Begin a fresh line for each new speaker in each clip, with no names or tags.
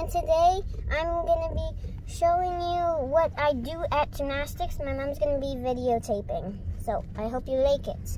today I'm going to be showing you what I do at gymnastics. My mom's going to be videotaping, so I hope you like it.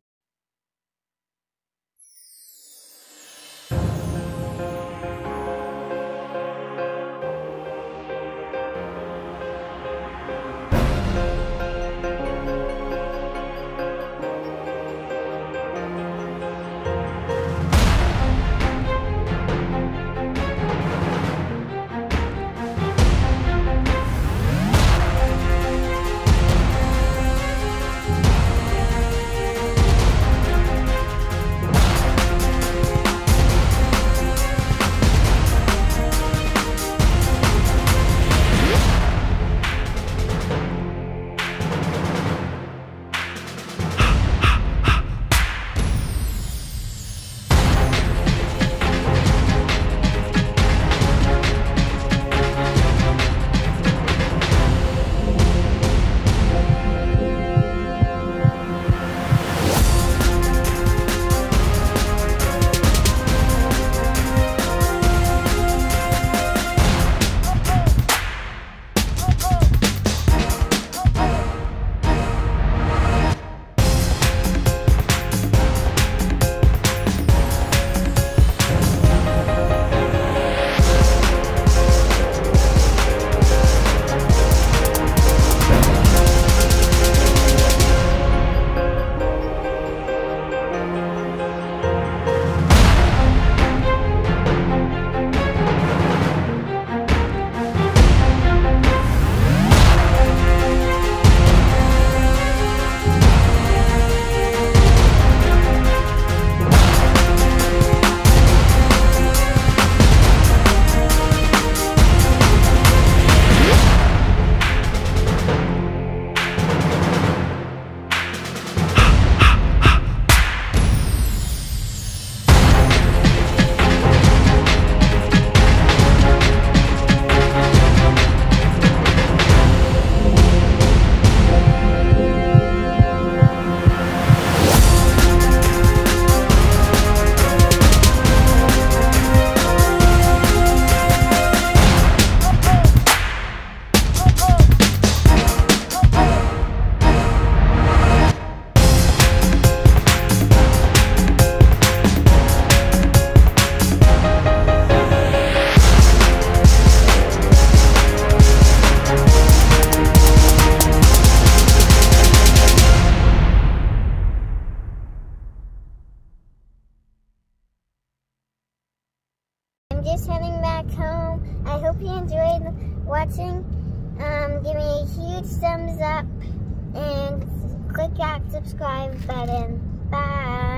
Just heading back home. I hope you enjoyed watching. Give me a huge thumbs up and click that subscribe button. Bye.